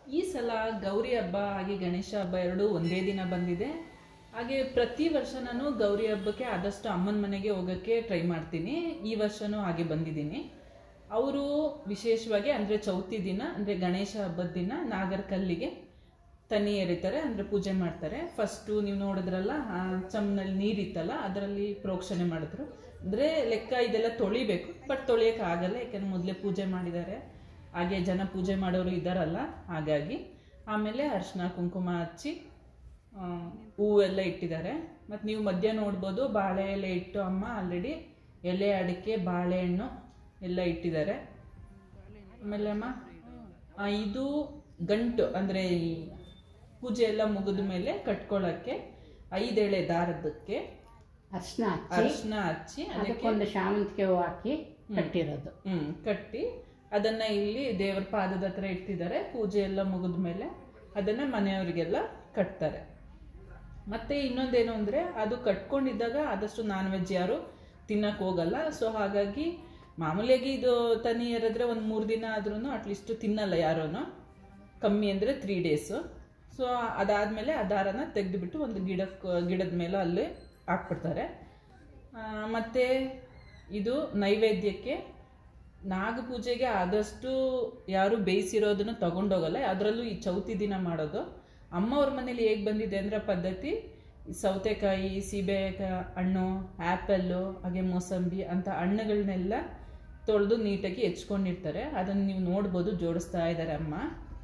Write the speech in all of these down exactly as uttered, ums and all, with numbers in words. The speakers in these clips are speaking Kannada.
ಈ ಸಲ ಗೌರಿ ಹಬ್ಬ ಹಾಗೆ ಗಣೇಶ ಹಬ್ಬ ಎರಡು ಒಂದೇ ದಿನ ಬಂದಿದೆ. ಹಾಗೆ ಪ್ರತಿ ವರ್ಷ ನಾನು ಗೌರಿ ಹಬ್ಬಕ್ಕೆ ಆದಷ್ಟು ಅಮ್ಮನ ಮನೆಗೆ ಹೋಗೋಕ್ಕೆ ಟ್ರೈ ಮಾಡ್ತೀನಿ. ಈ ವರ್ಷನೂ ಹಾಗೆ ಬಂದಿದ್ದೀನಿ. ಅವರು ವಿಶೇಷವಾಗಿ ಅಂದರೆ ಚೌತಿ ದಿನ ಅಂದರೆ ಗಣೇಶ ಹಬ್ಬದ ದಿನ ನಾಗರಕಲ್ಲಿಗೆ ತನಿ ಎರಿತಾರೆ, ಅಂದರೆ ಪೂಜೆ ಮಾಡ್ತಾರೆ. ಫಸ್ಟು ನೀವು ನೋಡಿದ್ರಲ್ಲ ಚಮ್ನಲ್ಲಿ ನೀರಿತ್ತಲ್ಲ ಅದರಲ್ಲಿ ಪ್ರೋಕ್ಷಣೆ ಮಾಡಿದ್ರು. ಅಂದರೆ ಲೆಕ್ಕ ಇದೆಲ್ಲ ತೊಳಿಬೇಕು, ಬಟ್ ತೊಳಿಯೋಕೆ ಆಗಲ್ಲ, ಯಾಕೆಂದ್ರೆ ಮೊದಲೇ ಪೂಜೆ ಮಾಡಿದ್ದಾರೆ. ಹಾಗೆ ಜನ ಪೂಜೆ ಮಾಡೋರು ಇದ್ದಾರಲ್ಲ, ಹಾಗಾಗಿ ಆಮೇಲೆ ಅರಿಶಿನ ಕುಂಕುಮ ಹಚ್ಚಿ ಹೂವೆಲ್ಲ ಇಟ್ಟಿದ್ದಾರೆ. ಮತ್ತು ನೀವು ಮಧ್ಯ ನೋಡ್ಬೋದು ಬಾಳೆ ಎಲೆ ಇಟ್ಟು ಅಮ್ಮ ಆಲ್ರೆಡಿ ಎಲೆ ಅಡಿಕೆ ಬಾಳೆಹಣ್ಣು ಎಲ್ಲ ಇಟ್ಟಿದ್ದಾರೆ. ಆಮೇಲೆ ಅಮ್ಮ ಇದು ಗಂಟು ಅಂದರೆ ಈ ಪೂಜೆ ಎಲ್ಲ ಮುಗಿದ ಮೇಲೆ ಕಟ್ಕೊಳ್ಳೋಕ್ಕೆ ಐದೆಳೆ ದಾರದಕ್ಕೆ ಅರ್ಶನ ಅರ್ಶನ ಹಚ್ಚಿ ಅದಕ್ಕೊಂದು ಶಾಮಂತಿಗೆ ಹೂ ಹಾಕಿ ಕಟ್ಟಿರೋದು. ಹ್ಮ್ ಕಟ್ಟಿ ಅದನ್ನ ಇಲ್ಲಿ ದೇವರ ಪಾದದ ಹತ್ರ ಇಟ್ಟಿದ್ದಾರೆ. ಪೂಜೆ ಎಲ್ಲ ಮುಗಿದ ಮೇಲೆ ಅದನ್ನ ಮನೆಯವರಿಗೆಲ್ಲ ಕಟ್ತಾರೆ. ಮತ್ತೆ ಇನ್ನೊಂದೇನು ಅಂದ್ರೆ ಅದು ಕಟ್ಕೊಂಡಿದ್ದಾಗ ಆದಷ್ಟು ನಾನ್ ವೆಜ್ ಯಾರು ತಿನ್ನಕ್ ಹೋಗಲ್ಲ. ಸೊ ಹಾಗಾಗಿ ಮಾಮೂಲಿಯಾಗಿ ಇದು ತನಿ ಎರೆದ್ರೆ ಒಂದು ಮೂರು ದಿನ ಆದ್ರೂ ಅಟ್ಲೀಸ್ಟ್ ತಿನ್ನಲ್ಲ ಯಾರೂ, ಕಮ್ಮಿ ಅಂದರೆ ತ್ರೀ ಡೇಸು. ಸೊ ಅದಾದಮೇಲೆ ಆ ದಾರನ ತೆಗೆದುಬಿಟ್ಟು ಒಂದು ಗಿಡಕ್ಕೆ ಗಿಡದ ಮೇಲೆ ಅಲ್ಲಿ ಹಾಕ್ಬಿಡ್ತಾರೆ. ಮತ್ತು ಇದು ನೈವೇದ್ಯಕ್ಕೆ ನಾಗ ಪೂಜೆಗೆ ಆದಷ್ಟು ಯಾರು ಬೇಯಿಸಿರೋದನ್ನು ತಗೊಂಡೋಗಲ್ಲ. ಅದರಲ್ಲೂ ಈ ಚೌತಿ ದಿನ ಮಾಡೋದು. ಅಮ್ಮವ್ರ ಮನೇಲಿ ಹೇಗೆ ಬಂದಿದೆ ಅಂದರೆ ಪದ್ಧತಿ, ಸೌತೆಕಾಯಿ, ಸೀಬೆಕಾಯಿ ಹಣ್ಣು, ಆ್ಯಪಲ್ಲು, ಹಾಗೆ ಮೋಸಂಬಿ ಅಂತ ಹಣ್ಣುಗಳನ್ನೆಲ್ಲ ತೊಳೆದು ನೀಟಾಗಿ ಹೆಚ್ಕೊಂಡಿರ್ತಾರೆ. ಅದನ್ನು ನೀವು ನೋಡ್ಬೋದು, ಜೋಡಿಸ್ತಾ ಇದ್ದಾರೆ ಅಮ್ಮ.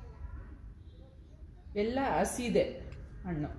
ಎಲ್ಲ ಹಸಿದೆ ಹಣ್ಣು.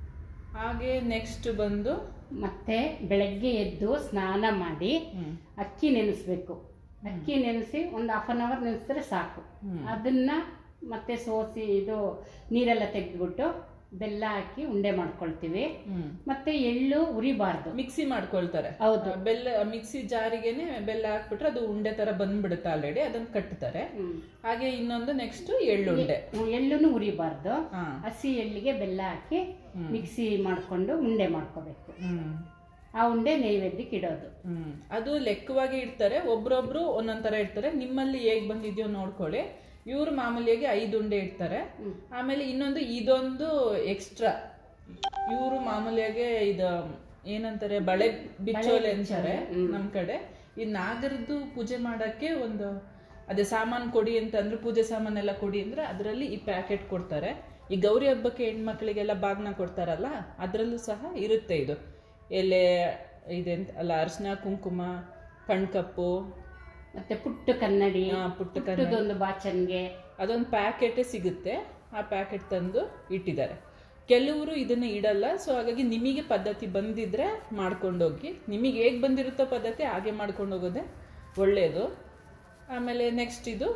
ಹಾಗೆ ನೆಕ್ಸ್ಟ್ ಬಂದು ಮತ್ತೆ ಬೆಳಗ್ಗೆ ಎದ್ದು ಸ್ನಾನ ಮಾಡಿ ಅಕ್ಕಿ ನೆನೆಸ್ಬೇಕು. ಅಕ್ಕಿ ನೆನೆಸಿ ಒಂದು ಹಾಫ್ ಅನ್ ಅವರ್ ನೆನೆಸಿದ್ರೆ ಸಾಕು. ಅದನ್ನ ಮತ್ತೆ ಸೋಸಿ ಇದು ನೀರೆಲ್ಲ ತೆಗೆದ್ಬಿಟ್ಟು ಬೆಲ್ಲ ಹಾಕಿ ಉಂಡೆ ಮಾಡ್ಕೊಳ್ತೀವಿ. ಮತ್ತೆ ಎಳ್ಳು ಉರಿಬಾರ್ದು, ಮಿಕ್ಸಿ ಮಾಡ್ಕೊಳ್ತಾರೆ. ಹೌದು, ಬೆಲ್ಲ ಮಿಕ್ಸಿ ಜಾರಿಗೆನೆ ಬೆಲ್ಲ ಹಾಕ್ಬಿಟ್ರೆ ಅದು ಉಂಡೆ ತರ ಬಂದ್ಬಿಡುತ್ತೆ ಆಲ್ರೆಡಿ, ಅದನ್ನ ಕಟ್ತಾರೆ. ಹಾಗೆ ಇನ್ನೊಂದು ನೆಕ್ಸ್ಟ್ ಎಳ್ಳುಂಡೆ. ಎಳ್ಳುನು ಉರಿಬಾರ್ದು, ಹಸಿ ಎಳ್ಳಿಗೆ ಬೆಲ್ಲ ಹಾಕಿ ಮಿಕ್ಸಿ ಮಾಡ್ಕೊಂಡು ಉಂಡೆ ಮಾಡ್ಕೋಬೇಕು. ಆ ಉಂಡೆ ನೈವೇದ್ಯಕ್ಕೆ ಇಡೋದು. ಹ್ಮ್ ಅದು ಲೆಕ್ಕವಾಗಿ ಇಡ್ತಾರೆ, ಒಬ್ರೊಬ್ರು ಒಂದೊಂದ್ ತರ ಇಡ್ತಾರೆ. ನಿಮ್ಮಲ್ಲಿ ಹೇಗ್ ಬಂದಿದ್ಯೋ ನೋಡ್ಕೊಳ್ಳಿ. ಇವ್ರು ಮಾಮೂಲಿಯಾಗಿ ಐದು ಉಂಡೆ ಇಡ್ತಾರೆ. ಆಮೇಲೆ ಇನ್ನೊಂದು ಇದೊಂದು ಎಕ್ಸ್ಟ್ರಾ, ಇವರು ಮಾಮೂಲಿಯಾಗಿ ಇದು ಏನಂತಾರೆ ಬಳೆ ಬಿಚ್ಚೋಲೆ ಅಂತಾರೆ ನಮ್ ಕಡೆ. ಈ ನಾಗರದ್ದು ಪೂಜೆ ಮಾಡಕ್ಕೆ ಒಂದು ಅದೇ ಸಾಮಾನು ಕೊಡಿ ಅಂತ ಅಂದ್ರೆ, ಪೂಜೆ ಸಾಮಾನೆಲ್ಲ ಕೊಡಿ ಅಂದ್ರೆ ಅದರಲ್ಲಿ ಈ ಪ್ಯಾಕೆಟ್ ಕೊಡ್ತಾರೆ. ಈ ಗೌರಿ ಹಬ್ಬಕ್ಕೆ ಹೆಣ್ಮಕ್ಳಿಗೆಲ್ಲ ಬಾಗ್ನ ಕೊಡ್ತಾರಲ್ಲ, ಅದರಲ್ಲೂ ಸಹ ಇರುತ್ತೆ ಇದು. ಎಲೆ ಇದೆ ಅಲ್ಲ, ಅರಿಶಿನ ಕುಂಕುಮ, ಕಣ್ಕಪ್ಪು, ಮತ್ತೆ ಪುಟ್ಟ ಕನ್ನಡಿ, ಪುಟ್ಟ ಕನ್ನಡಿ, ಬಾಚನ್ಗೆ ಅದೊಂದು ಪ್ಯಾಕೆಟೇ ಸಿಗುತ್ತೆ. ಆ ಪ್ಯಾಕೆಟ್ ತಂದು ಇಟ್ಟಿದ್ದಾರೆ. ಕೆಲವರು ಇದನ್ನ ಇಡಲ್ಲ. ಸೊ ಹಾಗಾಗಿ ನಿಮಗೆ ಪದ್ಧತಿ ಬಂದಿದ್ರೆ ಮಾಡ್ಕೊಂಡೋಗಿ, ನಿಮಗೆ ಹೇಗೆ ಬಂದಿರುತ್ತೋ ಪದ್ಧತಿ ಹಾಗೆ ಮಾಡ್ಕೊಂಡು ಹೋಗೋದೆ ಒಳ್ಳೆಯದು. ಆಮೇಲೆ ನೆಕ್ಸ್ಟ್ ಇದು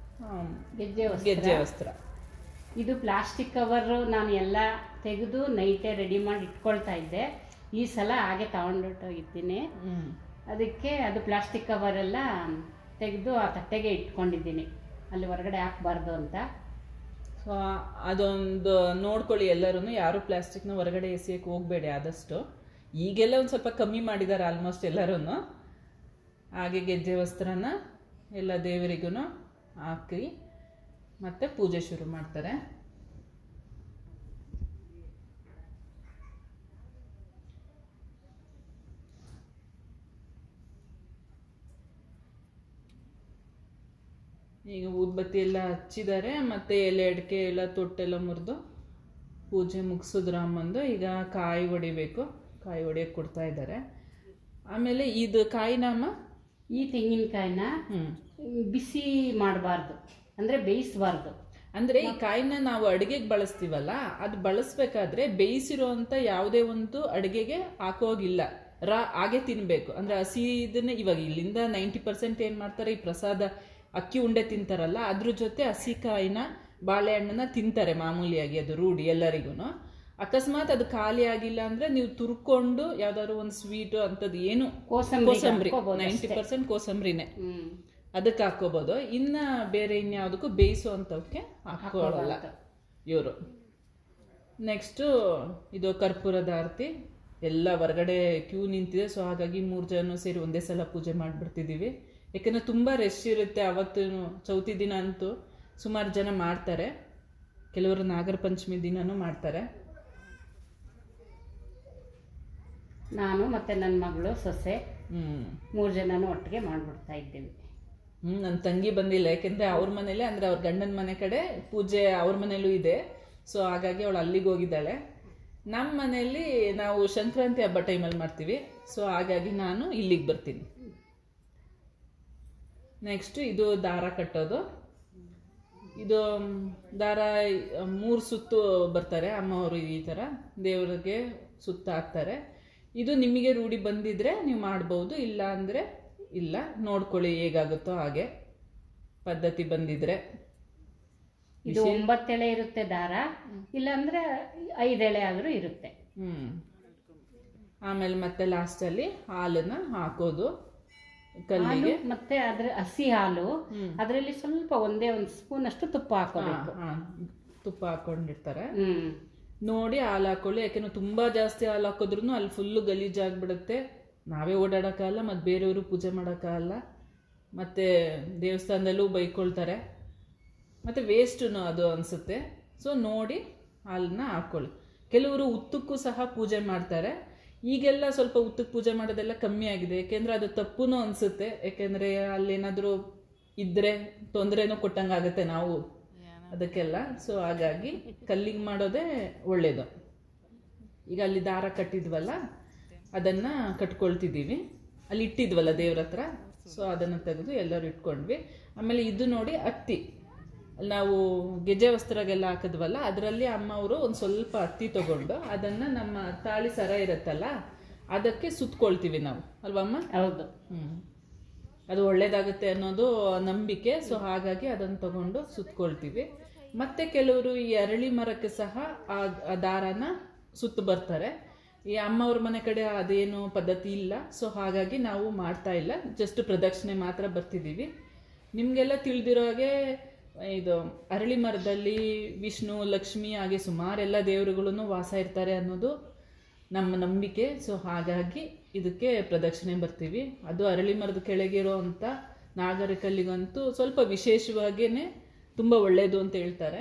ಗೆಜ್ಜೆ ಗೆಜ್ಜೆ ವಸ್ತ್ರ. ಇದು ಪ್ಲಾಸ್ಟಿಕ್ ಕವರ್ ನಾನು ಎಲ್ಲ ತೆಗೆದು ನೈಟೇ ರೆಡಿ ಮಾಡಿ ಇಟ್ಕೊಳ್ತಾ ಇದ್ದೆ. ಈ ಸಲ ಹಾಗೆ ತಗೊಂಡೋಗಿದ್ದೀನಿ. ಅದಕ್ಕೆ ಅದು ಪ್ಲಾಸ್ಟಿಕ್ ಕವರ್ ಎಲ್ಲ ತೆಗೆದು ಆ ತಟ್ಟೆಗೆ ಇಟ್ಕೊಂಡಿದ್ದೀನಿ, ಅಲ್ಲಿ ಹೊರಗಡೆ ಹಾಕಬಾರ್ದು ಅಂತ. ಸೊ ಅದೊಂದು ನೋಡ್ಕೊಳ್ಳಿ ಎಲ್ಲರೂ, ಯಾರು ಪ್ಲಾಸ್ಟಿಕ್ನ ಹೊರಗಡೆ ಎಸೆಯಕ್ಕೆ ಹೋಗಬೇಡಿ ಆದಷ್ಟು. ಈಗೆಲ್ಲ ಒಂದು ಸ್ವಲ್ಪ ಕಮ್ಮಿ ಮಾಡಿದ್ದಾರೆ ಆಲ್ಮೋಸ್ಟ್ ಎಲ್ಲರೂ. ಹಾಗೆ ಗೆಜ್ಜೆ ವಸ್ತ್ರನ ಎಲ್ಲ ದೇವರಿಗೂ ಹಾಕಿ ಮತ್ತೆ ಪೂಜೆ ಶುರು ಮಾಡ್ತಾರೆ. ಈಗ ಊದ್ಬತ್ತಿ ಎಲ್ಲ ಹಚ್ಚಿದ್ದಾರೆ. ಮತ್ತೆ ಎಲೆ ಅಡಿಕೆ ಎಲ್ಲ ತೊಟ್ಟೆಲ್ಲ ಮುರಿದು ಪೂಜೆ ಮುಗಿಸಿದ್ರು ಅಮ್ಮಂದು. ಈಗ ಕಾಯಿ ಹೊಡಿಬೇಕು, ಕಾಯಿ ಹೊಡಿಯಕ್ಕೆ ಕೊಡ್ತಾ ಇದ್ದಾರೆ. ಆಮೇಲೆ ಇದು ಕಾಯಿನಾಮ, ಈ ತೆಂಗಿನಕಾಯಿನ ಬಿಸಿ ಮಾಡಬಾರ್ದು, ಅಂದ್ರೆ ಬೇಯಿಸಬಾರ್ದು. ಅಂದ್ರೆ ಈ ಕಾಯಿನ ನಾವು ಅಡಿಗೆಗೆ ಬಳಸ್ತೀವಲ್ಲ, ಅದು ಬಳಸ್ಬೇಕಾದ್ರೆ ಬೇಯಿಸಿರುವಂತ ಯಾವುದೇ ಒಂದು ಅಡಿಗೆಗೆ ಹಾಕೋಗಿಲ್ಲ, ರಾ ಹಾಗೆ ತಿನ್ಬೇಕು. ಅಂದ್ರೆ ಹಸಿ ಇದನ್ನ ಇವಾಗ ಇಲ್ಲಿಂದ ನೈಂಟಿ ಪರ್ಸೆಂಟ್ ಏನ್ ಮಾಡ್ತಾರೆ, ಈ ಪ್ರಸಾದ ಅಕ್ಕಿ ಉಂಡೆ ತಿಂತಾರಲ್ಲ, ಅದ್ರ ಜೊತೆ ಹಸಿ ಕಾಯಿನ ಬಾಳೆಹಣ್ಣನ್ನ ತಿಂತಾರೆ ಮಾಮೂಲಿಯಾಗಿ, ಅದು ರೂಢಿ ಎಲ್ಲರಿಗೂ. ಅಕಸ್ಮಾತ್ ಅದು ಖಾಲಿ ಆಗಿಲ್ಲ ಅಂದ್ರೆ ನೀವು ತುರ್ಕೊಂಡು ಯಾವ್ದಾದ್ರು ಒಂದು ಸ್ವೀಟು ಅಂತದ್ದು ಏನು ಕೋಸಂಬರಿ, ನೈಂಟಿ ಪರ್ಸೆಂಟ್ ಕೋಸಂಬರಿನೇ ಅದಕ್ಕೆ ಹಾಕೋಬಹುದು. ಇನ್ನ ಬೇರೆ ಇನ್ಯಾವುದಕ್ಕೂ ಬೇಯಿಸುವಂತವಕ್ಕೆ ಹಾಕೊಳ್ಳಲ್ಲ ಇವರು. ನೆಕ್ಸ್ಟು ಇದು ಕರ್ಪೂರದ ಆರತಿ. ಎಲ್ಲ ಹೊರಗಡೆ ಕ್ಯೂ ನಿಂತಿದೆ. ಸೊ ಹಾಗಾಗಿ ಮೂರು ಜನ ಸೇರಿ ಒಂದೇ ಸಲ ಪೂಜೆ ಮಾಡಿಬಿಡ್ತಿದ್ದೀವಿ. ಯಾಕಂದರೆ ತುಂಬ ರಶ್ ಇರುತ್ತೆ ಅವತ್ತು, ಚೌತಿ ದಿನ ಅಂತೂ ಸುಮಾರು ಜನ ಮಾಡ್ತಾರೆ. ಕೆಲವರು ನಾಗರ ಪಂಚಮಿ ದಿನನೂ ಮಾಡ್ತಾರೆ. ನಾನು ಮತ್ತು ನನ್ನ ಮಗಳು ಸೊಸೆ ಹ್ಞೂ ಮೂರು ಜನನೂ ಒಟ್ಟಿಗೆ ಮಾಡಿಬಿಡ್ತಾ ಇದ್ದೀವಿ. ಹ್ಞೂ ನನ್ನ ತಂಗಿ ಬಂದಿಲ್ಲ, ಯಾಕೆಂದರೆ ಅವ್ರ ಮನೇಲೆ ಅಂದರೆ ಅವ್ರ ಗಂಡನ ಮನೆ ಕಡೆ ಪೂಜೆ ಅವ್ರ ಮನೇಲೂ ಇದೆ. ಸೊ ಹಾಗಾಗಿ ಅವಳು ಅಲ್ಲಿಗೆ ಹೋಗಿದ್ದಾಳೆ. ನಮ್ಮ ಮನೆಯಲ್ಲಿ ನಾವು ಸಂಕ್ರಾಂತಿ ಹಬ್ಬ ಟೈಮಲ್ಲಿ ಮಾಡ್ತೀವಿ. ಸೊ ಹಾಗಾಗಿ ನಾನು ಇಲ್ಲಿಗೆ ಬರ್ತೀನಿ. ನೆಕ್ಸ್ಟು ಇದು ದಾರ ಕಟ್ಟೋದು. ಇದು ದಾರ ಮೂರು ಸುತ್ತು ಬರ್ತಾರೆ ಅಮ್ಮವರು, ಈ ಥರ ದೇವರಿಗೆ ಸುತ್ತ ಹಾಕ್ತಾರೆ. ಇದು ನಿಮಗೆ ರೂಢಿ ಬಂದಿದ್ರೆ ನೀವು ಮಾಡ್ಬೋದು, ಇಲ್ಲ ಅಂದರೆ ಇಲ್ಲ, ನೋಡ್ಕೊಳ್ಳಿ ಹೇಗಾಗುತ್ತೋ ಹಾಗೆ, ಪದ್ಧತಿ ಬಂದಿದ್ರೆ. ಇದು ಒಂಬತ್ತೆಳೆ ಇರುತ್ತೆ ದಾರ, ಇಲ್ಲಾಂದ್ರೆ ಐದೆಳೆ ಆದರೂ ಇರುತ್ತೆ. ಹ್ಮ್ ಆಮೇಲೆ ಮತ್ತೆ ಲಾಸ್ಟಲ್ಲಿ ಹಾಲನ್ನ ಹಾಕೋದು ಕಲ್ಲಿಗೆ. ಮತ್ತೆ ಅದ್ರ ಹಸಿ ಹಾಲು, ಅದರಲ್ಲಿ ಸ್ವಲ್ಪ ಒಂದೇ ಒಂದು ಸ್ಪೂನ್ ಅಷ್ಟು ತುಪ್ಪ ಹಾಕೋಬೇಕು. ತುಪ್ಪ ಹಾಕೊಂಡಿರ್ತಾರೆ. ಹ್ಮ್ ನೋಡಿ ಹಾಲು ಹಾಕೊಳ್ಳಿ, ಯಾಕೆಂದ್ರೆ ತುಂಬಾ ಜಾಸ್ತಿ ಹಾಲು ಹಾಕಿದ್ರು ಅಲ್ಲಿ ಫುಲ್ಲು ಗಲೀಜಾಗ್ಬಿಡುತ್ತೆ. ನಾವೇ ಓಡಾಡೋಕ್ಕಾಗಲ್ಲ, ಮತ್ತು ಬೇರೆಯವರು ಪೂಜೆ ಮಾಡೋಕ್ಕಾಗಲ್ಲ, ಮತ್ತು ದೇವಸ್ಥಾನದಲ್ಲೂ ಬೈಕೊಳ್ತಾರೆ, ಮತ್ತು ವೇಸ್ಟು ಅದು ಅನಿಸುತ್ತೆ. ಸೊ ನೋಡಿ ಹಾಲನ್ನ ಹಾಕ್ಕೊಳ್ಳಿ. ಕೆಲವರು ಉತ್ತಕ್ಕೂ ಸಹ ಪೂಜೆ ಮಾಡ್ತಾರೆ. ಈಗೆಲ್ಲ ಸ್ವಲ್ಪ ಉತ್ತಕ್ಕೆ ಪೂಜೆ ಮಾಡೋದೆಲ್ಲ ಕಮ್ಮಿ ಆಗಿದೆ, ಯಾಕೆಂದರೆ ಅದು ತಪ್ಪು ಅನಿಸುತ್ತೆ. ಯಾಕೆಂದರೆ ಅಲ್ಲೇನಾದರೂ ಇದ್ದರೆ ತೊಂದರೆನೂ ಕೊಟ್ಟಂಗಾಗುತ್ತೆ ನಾವು ಅದಕ್ಕೆಲ್ಲ. ಸೊ ಹಾಗಾಗಿ ಕಲ್ಲಿಗೆ ಮಾಡೋದೇ ಒಳ್ಳೆಯದು. ಈಗ ಅಲ್ಲಿ ದಾರ ಕಟ್ಟಿದ್ವಲ್ಲ ಅದನ್ನು ಕಟ್ಕೊಳ್ತಿದ್ದೀವಿ, ಅಲ್ಲಿ ಇಟ್ಟಿದ್ವಲ್ಲ ದೇವ್ರ ಹತ್ರ. ಸೊ ಅದನ್ನು ತೆಗೆದು ಎಲ್ಲರೂ ಇಟ್ಕೊಂಡ್ವಿ. ಆಮೇಲೆ ಇದು ನೋಡಿ ಹತ್ತಿ, ನಾವು ಗೆಜೆ ವಸ್ತ್ರಗೆಲ್ಲ ಹಾಕಿದ್ವಲ್ಲ, ಅದರಲ್ಲಿ ಅಮ್ಮ ಅವರು ಒಂದು ಸ್ವಲ್ಪ ಹತ್ತಿ ತಗೊಂಡು ಅದನ್ನು ನಮ್ಮ ತಾಳಿ ಸರ ಇರುತ್ತಲ್ಲ ಅದಕ್ಕೆ ಸುತ್ಕೊಳ್ತೀವಿ ನಾವು, ಅಲ್ವಮ್ಮ? ಹೌದು. ಹ್ಞೂ ಅದು ಒಳ್ಳೇದಾಗುತ್ತೆ ಅನ್ನೋದು ನಂಬಿಕೆ. ಸೊ ಹಾಗಾಗಿ ಅದನ್ನು ತಗೊಂಡು ಸುತ್ಕೊಳ್ತೀವಿ. ಮತ್ತು ಕೆಲವರು ಈ ಅರಳಿ ಮರಕ್ಕೆ ಸಹ ಆ ದಾರನ ಸುತ್ತು ಬರ್ತಾರೆ. ಈ ಅಮ್ಮವ್ರ ಮನೆ ಕಡೆ ಅದೇನು ಪದ್ಧತಿ ಇಲ್ಲ. ಸೊ ಹಾಗಾಗಿ ನಾವು ಮಾಡ್ತಾ ಇಲ್ಲ, ಜಸ್ಟ್ ಪ್ರದಕ್ಷಿಣೆ ಮಾತ್ರ ಬರ್ತಿದ್ದೀವಿ. ನಿಮಗೆಲ್ಲ ತಿಳಿದಿರೋ ಹಾಗೆ ಇದು ಅರಳಿ ಮರದಲ್ಲಿ ವಿಷ್ಣು, ಲಕ್ಷ್ಮಿ, ಹಾಗೆ ಸುಮಾರೆಲ್ಲ ದೇವರುಗಳನ್ನು ವಾಸ ಇರ್ತಾರೆ ಅನ್ನೋದು ನಮ್ಮ ನಂಬಿಕೆ. ಸೊ ಹಾಗಾಗಿ ಇದಕ್ಕೆ ಪ್ರದಕ್ಷಿಣೆ ಬರ್ತೀವಿ. ಅದು ಅರಳಿ ಮರದ ಕೆಳಗಿರೋ ಅಂಥ ನಾಗರಿಕಲ್ಲಿಗಂತೂ ಸ್ವಲ್ಪ ವಿಶೇಷವಾಗಿಯೇ ತುಂಬ ಒಳ್ಳೆಯದು ಅಂತ ಹೇಳ್ತಾರೆ.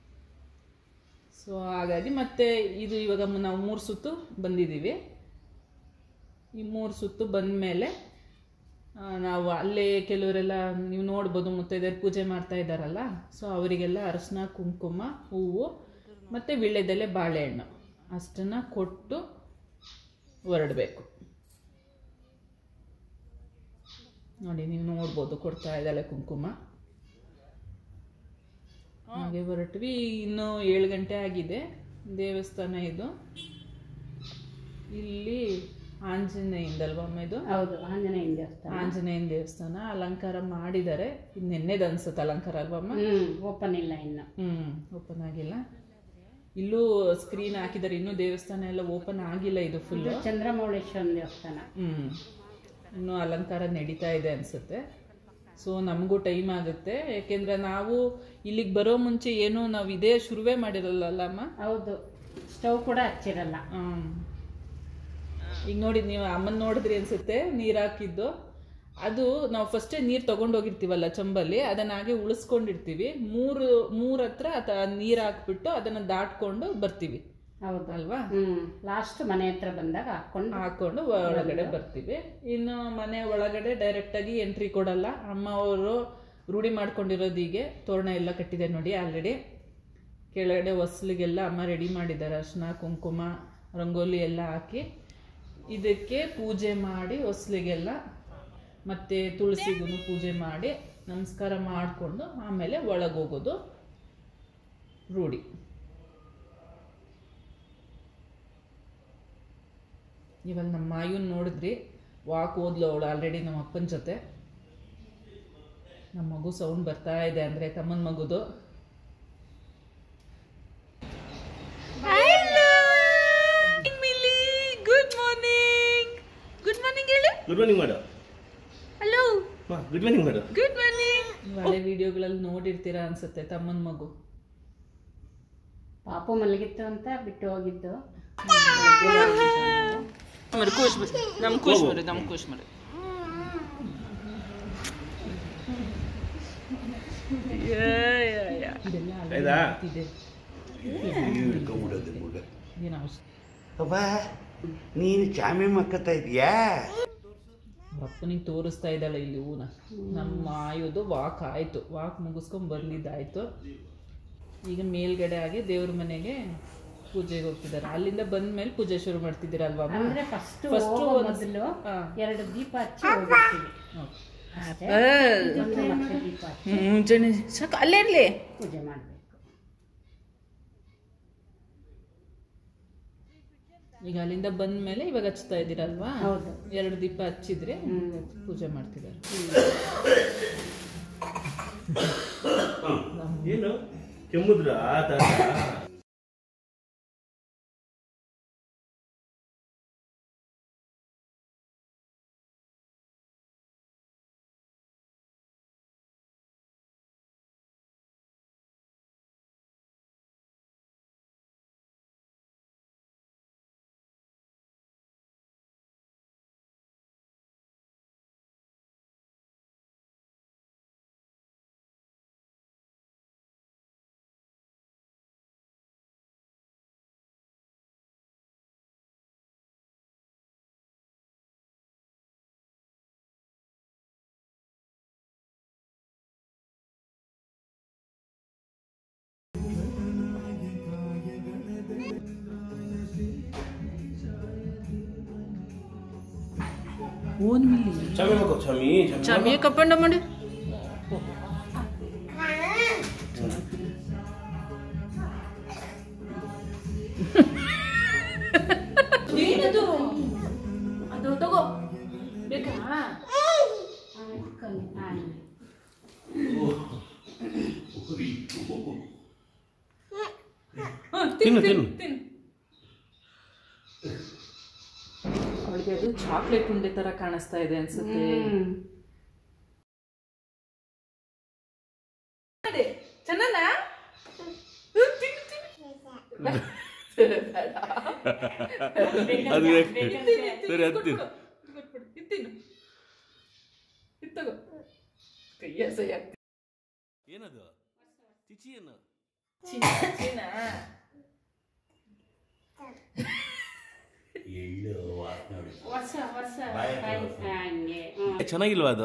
ಸೊ ಹಾಗಾಗಿ ಮತ್ತೆ ಇದು ಇವಾಗ ನಾವು ಮೂರು ಸುತ್ತು ಬಂದಿದ್ದೀವಿ. ಈ ಮೂರು ಸುತ್ತು ಬಂದ ಮೇಲೆ ನಾವು ಅಲ್ಲೇ ಕೆಲವರೆಲ್ಲ ನೀವು ನೋಡ್ಬೋದು ಮುತ್ತೈದೆಯರು ಪೂಜೆ ಮಾಡ್ತಾ ಇದ್ದಾರಲ್ಲ. ಸೊ ಅವರಿಗೆಲ್ಲ ಅರಶಿನ, ಕುಂಕುಮ, ಹೂವು ಮತ್ತು ವೀಳ್ಯದೆಲೆ, ಬಾಳೆಹಣ್ಣು ಅಷ್ಟನ್ನು ಕೊಟ್ಟು ಹೊರಡಬೇಕು. ನೋಡಿ ನೀವು ನೋಡ್ಬೋದು ಕೊಡ್ತಾ ಇದ್ದಾಳೆ ಕುಂಕುಮ. ಹಾಗೆ ಹೊರಟ್ವಿ. ಇನ್ನು ಏಳು ಗಂಟೆ ಆಗಿದೆ. ದೇವಸ್ಥಾನ ಇದು. ಇಲ್ಲಿ ಆಂಜನೇಯಿಂದಲ್ವಮ್ಮ ಇದು? ಹೌದು, ಆಂಜನೇಯನ ದೇವಸ್ಥಾನ. ಆಂಜನೇಯನ ದೇವಸ್ಥಾನ ಅಲಂಕಾರ ಮಾಡಿದ್ದಾರೆ. ಇದು ನೆನ್ನೆದು ಅನ್ಸುತ್ತೆ ಅಲಂಕಾರ ಅಲ್ವಮ್ಮ? ಓಪನ್ ಇಲ್ಲ ಇನ್ನು. ಹ್ಮ್ ಓಪನ್ ಆಗಿಲ್ಲ. ಇಲ್ಲೂ ಸ್ಕ್ರೀನ್ ಹಾಕಿದ್ದಾರೆ, ಇನ್ನೂ ದೇವಸ್ಥಾನ ಎಲ್ಲ ಓಪನ್ ಆಗಿಲ್ಲ. ಇದು ಫುಲ್ ಚಂದ್ರಮೌಳೇಶ್ವರನ ದೇವಸ್ಥಾನ. ಹ್ಮ್ ಇನ್ನೂ ಅಲಂಕಾರ ನಡೀತಾ ಇದೆ ಅನ್ಸುತ್ತೆ. ಸೊ ನಮಗೂ ಟೈಮ್ ಆಗುತ್ತೆ, ಯಾಕೆಂದ್ರೆ ನಾವು ಇಲ್ಲಿಗೆ ಬರೋ ಮುಂಚೆ ಏನು ನಾವು ಇದೇ ಶುರುವೇ ಮಾಡಿರಲ್ಲ ಅಮ್ಮ? ಹೌದು, ಸ್ಟವ್ ಕೂಡ ಹಚ್ಚಿರಲ್ಲ. ಹ್ಮ್ ಈಗ ನೋಡಿ ನೀವು ಅಮ್ಮನ ನೋಡಿದ್ರಿ ಅನ್ಸುತ್ತೆ ನೀರು ಹಾಕಿದ್ದು. ಅದು ನಾವು ಫಸ್ಟೇ ನೀರು ತಗೊಂಡೋಗಿರ್ತೀವಲ್ಲ ಚಂಬಲ್ಲಿ, ಅದನ್ನ ಹಾಗೆ ಉಳಿಸ್ಕೊಂಡಿರ್ತೀವಿ. ಮೂರು ಮೂರ ಹತ್ರ ಅದ ನೀರು ಹಾಕ್ಬಿಟ್ಟು ಅದನ್ನ ದಾಟ್ಕೊಂಡು ಬರ್ತೀವಿ. ಹೌದು ಅಲ್ವಾ? ಹ್ಮ್ ಲಾಸ್ಟ್ ಮನೆ ಹತ್ರ ಬಂದಾಗ ಹಾಕೊಂಡು ಹಾಕೊಂಡು ಒಳಗಡೆ ಬರ್ತೀವಿ. ಇನ್ನು ಮನೆ ಒಳಗಡೆ ಡೈರೆಕ್ಟ್ ಆಗಿ ಎಂಟ್ರಿ ಕೊಡಲ್ಲ. ಅಮ್ಮ ಅವರು ರೂಢಿ ಮಾಡ್ಕೊಂಡಿರೋದು ಹೀಗೆ. ತೋರಣ ಎಲ್ಲ ಕಟ್ಟಿದೆ ನೋಡಿ ಆಲ್ರೆಡಿ. ಕೆಳಗಡೆ ಹೊಸ್ಲಿಗೆಲ್ಲ ಅಮ್ಮ ರೆಡಿ ಮಾಡಿದ್ದಾರೆ, ಅರ್ಶಿನ, ಕುಂಕುಮ, ರಂಗೋಲಿ ಎಲ್ಲ ಹಾಕಿ. ಇದಕ್ಕೆ ಪೂಜೆ ಮಾಡಿ ಹೊಸ್ಲಿಗೆಲ್ಲ ಮತ್ತೆ ತುಳಸಿಗೂ ಪೂಜೆ ಮಾಡಿ ನಮಸ್ಕಾರ ಮಾಡಿಕೊಂಡು ಆಮೇಲೆ ಒಳಗೋಗೋದು ರೂಢಿ. ಇವಾಗ ನಮ್ಮ ಮಾಯುನ್ ನೋಡಿದ್ರಿ, ವಾಕ್ ಹೋದ್ಲು ಅವಳು ಆಲ್ರೆಡಿ ನಮ್ಮ ಅಪ್ಪನ ಜೊತೆ. ನಮ್ಮ ಮಗು ಸೌಂಡ್ ಬರ್ತಾ ಇದೆ, ಅಂದರೆ ತಮ್ಮನ ಮಗುದು. Good morning. ಗುಡ್ ಮಾರ್ನಿಂಗ್ ಹೇಳು. ಗುಡ್ ಮಾರ್ನಿಂಗ್ ಮಾಡು. ಹಲೋ. ಗುಡ್ ಮಾರ್ನಿಂಗ್ ಮಾಡು. Good morning. ಹಳೆ ವಿಡಿಯೋಗಳಲ್ಲಿ ನೋಡಿರ್ತೀರಾ ಅನ್ಸುತ್ತೆ ತಮ್ಮನ ಮಗು. ಪಾಪು ಮಲಗಿತ್ತು ಅಂತ ಬಿಟ್ಟು ಹೋಗಿದ್ದು. ಖುಷ್ ನಮ್ ಖುಷ್ ಮರಿ ನಮ್ ಖುಷ್ ಮರಿ ಹಿಡ್ಕೊಂಬಿಡೋದು ಮಗ. ಏನು ಅವಶ್ಯ ಅಪ್ಪ ನೀನು ಚಾಮೆ ಮಕ್ಕತ್ತಾ ಇದೀಯಾ? ಅಪ್ಪನಿಗೆ ತೋರಿಸ್ತಾ ಇದ್ದಾಳೆ ಇಲ್ಲಿ ಹೂನ. ನಮ್ಮ ಆಯೋದು ವಾಕ್ ಆಯಿತು, ವಾಕ್ ಮುಗಿಸ್ಕೊಂಡು ಬಂದಿದ್ದಾಯಿತು. ಈಗ ಮೇಲ್ಗಡೆ ಆಗಿ ದೇವ್ರ ಮನೆಗೆ ಪೂಜೆಗೆ ಹೋಗ್ತಿದ್ದಾರೆ. ಅಲ್ಲಿಂದ ಬಂದ ಮೇಲೆ ಪೂಜೆ ಶುರು ಮಾಡ್ತಿದ್ದೀರಲ್ವಾ? ಅಂದ್ರೆ ಫಸ್ಟ್ ಫಸ್ಟ್ ಮೊದಲು ಎರಡು ದೀಪ ಹಚ್ಚಿ ಹೋಗ್ತೀವಿ. ದೀಪ ಹಚ್ಚಿ ಸಾಕು, ಅಲ್ಲೇ ಇರಲಿ. ಪೂಜೆ ಮಾಡಬೇಕು. ಈಗ ಅಲ್ಲಿಂದ ಬಂದ ಮೇಲೆ ಇವಾಗ ಹಚ್ತಾ ಇದ್ದೀರಲ್ವಾ? ಹೌದು. ಎರಡು ದೀಪ ಹಚ್ಚಿದ್ರೆ ಪೂಜೆ ಮಾಡ್ತಿದ್ದಾರೆ. ಏನು ಕೆಮ್ಮುದ್ರ ಓನ್ ಮಿಲ್ಲಿ ಚಾಮಿ ಮಕ್ಕ ಚಾಮಿ ಚಾಮಿಯ ಕಪ್ಪಂಡ ಮಾಡಿ ಏನದು? ಅದು ತಗೋ ಬೇಕಾ? ತಿನ್ನು ತಿನ್ನು. ಅವಳಿಗೆ ಅದು ಚಾಕ್ಲೇಟ್ ಉಂಡೆ ತರ ಕಾಣಿಸ್ತಾ ಇದೆ ಅನ್ಸುತ್ತೆ. ಚೆನ್ನ ಸರಿ ಹತ್ತಿ ಏನದು ಚಿಚಿ ಏನು ಚೆನ್ನಾಗಿಲ್ವಾ ಅದು?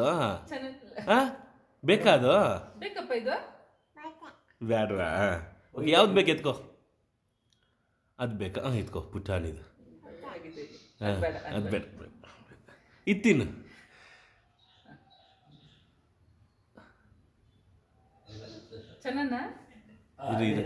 ಬೇಕಾ ಅದು? ಬೇಕಪ್ಪ ಇದು ಬ್ಯಾಡ್ವಾ? ಓಕೆ, ಯಾವ್ದು ಬೇಕು ಎತ್ಕೋ. ಅದು ಬೇಕಾ? ಹಾಂ ಎತ್ಕೋ ಪುಟ್ಟಾಣಿದು. ಹಾಂ ಅದು ಬೇಡ, ಇತ್ತಿನ್ನು. ಚೆನ್ನ ಇದು ಇದು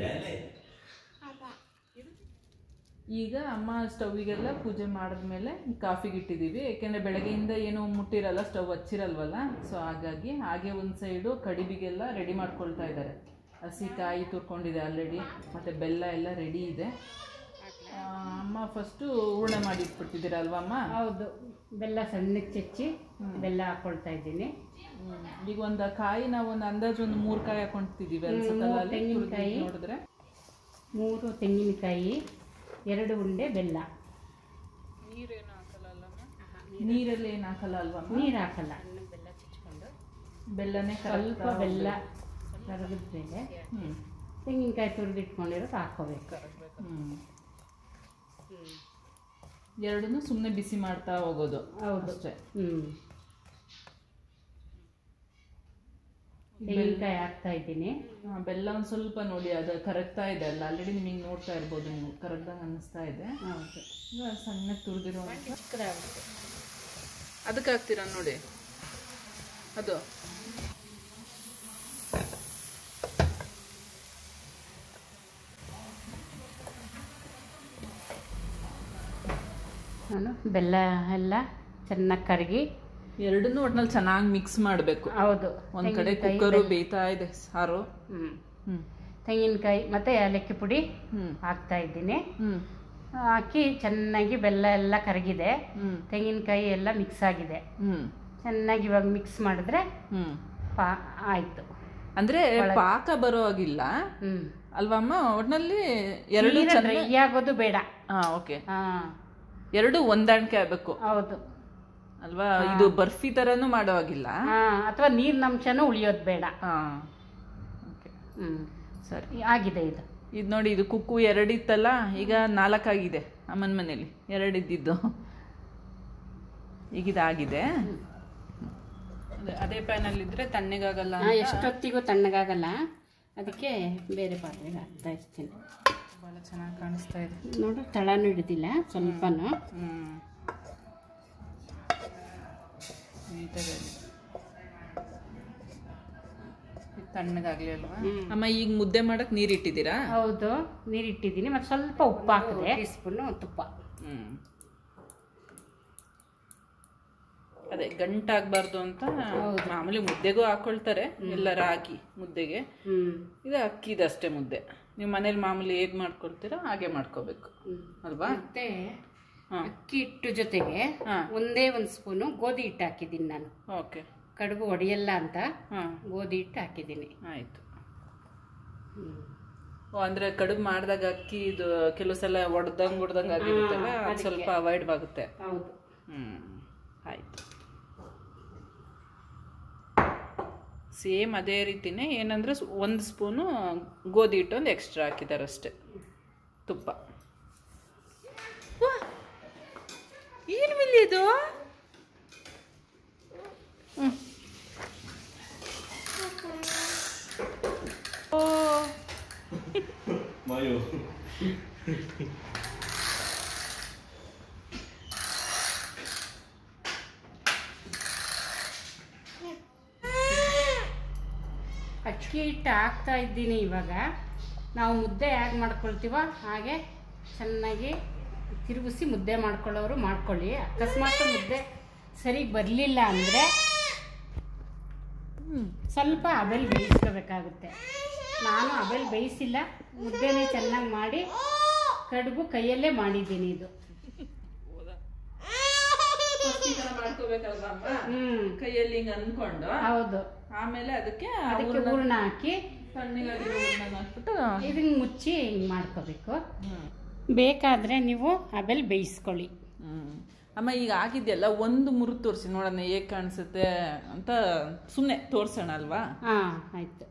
ಈಗ ಅಮ್ಮ ಸ್ಟವ್ವಿಗೆಲ್ಲ ಪೂಜೆ ಮಾಡಿದ್ಮೇಲೆ ಕಾಫಿಗೆ ಇಟ್ಟಿದ್ದೀವಿ. ಯಾಕೆಂದರೆ ಬೆಳಗ್ಗೆಯಿಂದ ಏನೂ ಮುಟ್ಟಿರಲ್ಲ, ಸ್ಟವ್ ಹಚ್ಚಿರಲ್ವಲ್ಲ. ಸೊ ಹಾಗಾಗಿ ಹಾಗೆ ಒಂದು ಸೈಡು ಕಡಿಬಿಗೆಲ್ಲ ರೆಡಿ ಮಾಡ್ಕೊಳ್ತಾ ಇದ್ದಾರೆ. ಹಸಿ ಕಾಯಿ ತುರ್ಕೊಂಡಿದೆ ಆಲ್ರೆಡಿ, ಮತ್ತು ಬೆಲ್ಲ ಎಲ್ಲ ರೆಡಿ ಇದೆ. ಅಮ್ಮ ಫಸ್ಟು ಹೂರ್ಣ ಮಾಡಿ ಇಟ್ಬಿಟ್ಟಿದ್ದೀರಲ್ವ ಅಮ್ಮ? ಹೌದು, ಬೆಲ್ಲ ಸಣ್ಣಕ್ಕೆ ಚೆಚ್ಚಿ ಬೆಲ್ಲ ಹಾಕೊಳ್ತಾ ಇದ್ದೀನಿ. ಈಗ ಒಂದು ಕಾಯಿ ನಾವು ಒಂದು ಅಂದಾಜು ಒಂದು ಮೂರು ಕಾಯಿ ಹಾಕೊಳ್ತಿದ್ದೀವಿ ಅನ್ಸುತ್ತಲ್ಲ? ತೆಂಗಿನಕಾಯಿ ನೋಡಿದ್ರೆ ಮೂರು ತೆಂಗಿನಕಾಯಿ, ಎರಡು ಉಂಡೆ ಬೆಲ್ಲ. ನೀರೇನು ಹಾಕಲ್ಲ ಅಲ್ಲಮ್ಮ? ನೀರಲ್ಲಿ ಏನು ಹಾಕಲ್ಲ ಅಲ್ವಾ? ನೀರು ಹಾಕಲ್ಲ, ಬೆಲ್ಲ ಚಿಚ್ಕೊಂಡು ಬೆಲ್ಲನೇ ಸ್ವಲ್ಪ ಬೆಲ್ಲ ಕರಗಿದ್ಮೇಲೆ ತೆಂಗಿನಕಾಯಿ ತುರಿದಿಟ್ಕೊಂಡಿರೋದು ಹಾಕೋಬೇಕು. ಹ್ಞೂ, ಎರಡನ್ನೂ ಸುಮ್ಮನೆ ಬಿಸಿ ಮಾಡ್ತಾ ಹೋಗೋದು. ಹೌದು ಅಷ್ಟೇ. ಹ್ಞೂ, ತೆಂಗಿನಕಾಯಿ ಹಾಕ್ತಾ ಇದ್ದೀನಿ. ಹಾಂ, ಬೆಲ್ಲ ಒಂದು ಸ್ವಲ್ಪ ನೋಡಿ ಅದು ಕರಗ್ತಾ ಇದೆ ಅಲ್ಲ, ಆಲ್ರೆಡಿ ನಿಮಗೆ ನೋಡ್ತಾ ಇರ್ಬೋದು ನೀವು, ಕರಗ್ದಂಗೆ ಅನ್ನಿಸ್ತಾ ಇದೆ. ಹೌದು, ಈಗ ಸಣ್ಣಗೆ ತುರಿದಿರೋ ಅದಕ್ಕೆ ಹಾಕ್ತೀರಾ ನೋಡಿ. ಅದು ನಾನು ಬೆಲ್ಲ ಎಲ್ಲ ಚೆನ್ನಾಗಿ ಕರಗಿ ಎರಡನ್ನೂ ಒಟ್ನಲ್ಲಿ ಚೆನ್ನಾಗಿ ಮಿಕ್ಸ್ ಮಾಡಬೇಕು. ಹೌದು, ಒಂದು ಕಡೆ ಕುಕ್ಕರು ಬೇಯ್ತಾ ಇದೆ ಸಾರು. ಹ್ಞೂ ಹ್ಞೂ ತೆಂಗಿನಕಾಯಿ ಮತ್ತು ಏಲಕ್ಕಿ ಪುಡಿ ಹ್ಞೂ ಹಾಕ್ತಾ ಇದ್ದೀನಿ. ಹ್ಞೂ ಹಾಕಿ ಚೆನ್ನಾಗಿ ಬೆಲ್ಲ ಎಲ್ಲ ಕರಗಿದೆ, ಹ್ಞೂ ತೆಂಗಿನಕಾಯಿ ಎಲ್ಲ ಮಿಕ್ಸ್ ಆಗಿದೆ. ಹ್ಞೂ ಚೆನ್ನಾಗಿ ಇವಾಗ ಮಿಕ್ಸ್ ಮಾಡಿದ್ರೆ ಹ್ಞೂ ಪಾ ಆಯಿತು. ಅಂದರೆ ಪಾಕ ಬರೋ ಆಗಿಲ್ಲ ಹ್ಞೂ ಅಲ್ವಮ್ಮ? ಒಟ್ಟಿನಲ್ಲಿ ಎರಡು ಡ್ರೈ ಆಗೋದು ಬೇಡ. ಹಾಂ, ಓಕೆ. ಹಾಂ, ಎರಡು ಹೊಂದಾಣಿಕೆ ಆಗಬೇಕು ಹೌದು ಅಲ್ವಾ? ಇದು ಬರ್ಫಿ ಥರನೂ ಮಾಡೋ ಆಗಿಲ್ಲ, ಹಾಂ, ಅಥವಾ ನೀರಿನ ಅಂಶನೂ ಉಳಿಯೋದು ಬೇಡ. ಹಾಂ, ಓಕೆ, ಹ್ಞೂ ಸರಿ, ಆಗಿದೆ ಇದು. ಇದು ನೋಡಿ, ಇದು ಕುಕ್ಕು ಎರಡಿತ್ತಲ್ಲ, ಈಗ ನಾಲ್ಕಾಗಿದೆ ಅಮ್ಮನ ಮನೇಲಿ. ಎರಡಿದ್ದಿದ್ದು ಈಗ ಇದಾಗಿದೆ. ಅದೇ ಪ್ಯಾನಲ್ಲಿದ್ದರೆ ತಣ್ಣಗಾಗಲ್ಲ. ಎಷ್ಟೊತ್ತಿಗೂ ತಣ್ಣಗಾಗಲ್ಲ, ಅದಕ್ಕೆ ಬೇರೆ ಪಾತ್ರೆಗೆ ಹಾಕ್ತಾ ಇರ್ತೀನಿ. ಭಾಳ ಚೆನ್ನಾಗಿ ಕಾಣಿಸ್ತಾ ಇದೆ ನೋಡು, ತಳನೂ ಹಿಡಿದಿಲ್ಲ ಸ್ವಲ್ಪನೂ. ಹ್ಞೂ ಈ ಥರ ತಣ್ಣಗಾಗಲಿ ಅಲ್ವಾ ಅಮ್ಮ? ಈಗ ಮುದ್ದೆ ಮಾಡಕ್ಕೆ ನೀರು ಇಟ್ಟಿದ್ದೀರಾ? ಹೌದು, ನೀರು ಇಟ್ಟಿದ್ದೀನಿ. ಮತ್ತು ಸ್ವಲ್ಪ ಉಪ್ಪು ಹಾಕಿದೆ, ಟೀ ಸ್ಪೂನು ತುಪ್ಪ. ಹ್ಞೂ ಅದೇ ಗಂಟಾಗಬಾರ್ದು ಅಂತ ಮಾಮೂಲಿ ಮುದ್ದೆಗೂ ಹಾಕೊಳ್ತಾರೆ ಎಲ್ಲ, ರಾಗಿ ಮುದ್ದೆಗೆ. ಇದು ಅಕ್ಕಿದಷ್ಟೇ ಮುದ್ದೆ. ನೀವು ಮನೇಲಿ ಮಾಮೂಲಿ ಹೇಗೆ ಮಾಡ್ಕೊಳ್ತೀರೋ ಹಾಗೆ ಮಾಡ್ಕೋಬೇಕು ಅಲ್ವಾ? ಮತ್ತೆ ಅಕ್ಕಿ ಹಿಟ್ಟು ಜೊತೆಗೆ ಒಂದೇ ಒಂದು ಸ್ಪೂನು ಗೋಧಿ ಹಿಟ್ಟು ಹಾಕಿದ್ದೀನಿ ನಾನು. ಓಕೆ. ಕಡುಬು ಹೊಡೆಯಲ್ಲ ಅಂತ ಗೋಧಿ ಹಿಟ್ಟು ಹಾಕಿದ್ದೀನಿ. ಆಯಿತು. ಓ, ಅಂದರೆ ಕಡುಬು ಮಾಡಿದಾಗ ಅಕ್ಕಿ ಇದು ಕೆಲವು ಸಲ ಒಡ್ದಂಗೆ ಹೊಡ್ದಂಗೆ ಆಗಿರುತ್ತಲ್ಲ, ಅದು ಸ್ವಲ್ಪ ಅವಾಯ್ಡ್ ಆಗುತ್ತೆ. ಹೌದು. ಹ್ಞೂ ಆಯಿತು. ಸೇಮ್ ಅದೇ ರೀತಿನೇ, ಏನಂದ್ರೆ ಒಂದು ಸ್ಪೂನು ಗೋಧಿ ಹಿಟ್ಟು ಒಂದು ಎಕ್ಸ್ಟ್ರಾ ಹಾಕಿದ್ದಾರೆ ಅಷ್ಟೆ. ತುಪ್ಪ ಏನು ಬಿಲ್ಲಿ ಇದು? ಹ್ಞೂ ಓ ಮಾಯೋ ಅಕ್ಕಿ ಹಿಟ್ಟು ಹಾಕ್ತಾ ಇದ್ದೀನಿ. ಇವಾಗ ನಾವು ಮುದ್ದೆ ಹೇಗೆ ಮಾಡ್ಕೊಳ್ತೀವೋ ಹಾಗೆ ಚೆನ್ನಾಗಿ ತಿರುಗಿಸಿ ಮುದ್ದೆ ಮಾಡ್ಕೊಳ್ಳೋರು ಮಾಡ್ಕೊಳ್ಳಿ. ಅಕಸ್ಮಾತ್ ಮುದ್ದೆ ಸರಿ ಬರಲಿಲ್ಲ ಅಂದರೆ ಸ್ವಲ್ಪ ಅವೆಲ್ ಬೇಯಿಸ್ಕೋಬೇಕಾಗುತ್ತೆ. ನಾನು ಅವೆಲ್ ಬೇಯಿಸಿಲ್ಲ, ಮುದ್ದೆನೇ ಚೆನ್ನಾಗಿ ಮಾಡಿ ಕಡುಬು ಕೈಯಲ್ಲೇ ಮಾಡಿದ್ದೀನಿ. ಇದು ಮಾಡ್ಕೋಬೇಕಲ್ವಾ ಅಮ್ಮ? ಕೈಯಲ್ಲಿ ಹಿಂಗೆ ಅಂದ್ಕೊಂಡು, ಹೌದು. ಆಮೇಲೆ ಅದಕ್ಕೆ ಅದಕ್ಕೆ ಹೂರ್ಣ ಹಾಕಿ ತಣ್ಣಗಾಗಿರೋ ಹೂರ್ಣ ಹಾಕ್ಬಿಟ್ಟು ಇದನ್ನ ಮುಚ್ಚಿ ಹಿಂಗೆ ಮಾಡ್ಕೋಬೇಕು. ಬೇಕಾದರೆ ನೀವು ಅವೆಲ್ ಬೇಯಿಸ್ಕೊಳ್ಳಿ. ಹ್ಞೂ ಅಮ್ಮ, ಈಗ ಆಗಿದೆಯಲ್ಲ, ಒಂದು ಮುರಿದು ತೋರಿಸಿ ನೋಡೋಣ ಹೇಗೆ ಕಾಣಿಸುತ್ತೆ ಅಂತ. ಸುಮ್ಮನೆ ತೋರಿಸೋಣ ಅಲ್ವಾ? ಹಾಂ ಆಯಿತು.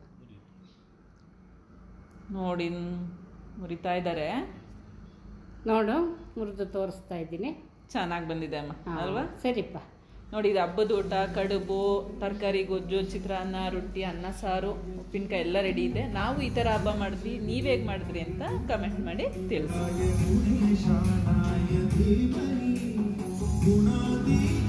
ನೋಡಿ, ಮುರಿತಾ ಇದ್ದಾರೆ ನೋಡು, ಮುರಿದು ತೋರಿಸ್ತಾ ಇದ್ದೀನಿ. ಚೆನ್ನಾಗಿ ಬಂದಿದೆ ಅಮ್ಮ ಅಲ್ವಾ? ಸರಿಪ್ಪ. ನೋಡಿ, ಇದು ಹಬ್ಬದ ಊಟ, ಕಡುಬು, ತರಕಾರಿ ಗೊಜ್ಜು, ಚಿತ್ರಾನ್ನ, ರೊಟ್ಟಿ, ಅನ್ನ, ಸಾರು, ಉಪ್ಪಿನಕಾಯಿ ಎಲ್ಲ ರೆಡಿ ಇದೆ. ನಾವು ಈ ಥರ ಹಬ್ಬ ಮಾಡಿದ್ವಿ, ನೀವು ಹೇಗೆ ಮಾಡಿದ್ರಿ ಅಂತ ಕಮೆಂಟ್ ಮಾಡಿ ತಿಳಿಸಿ.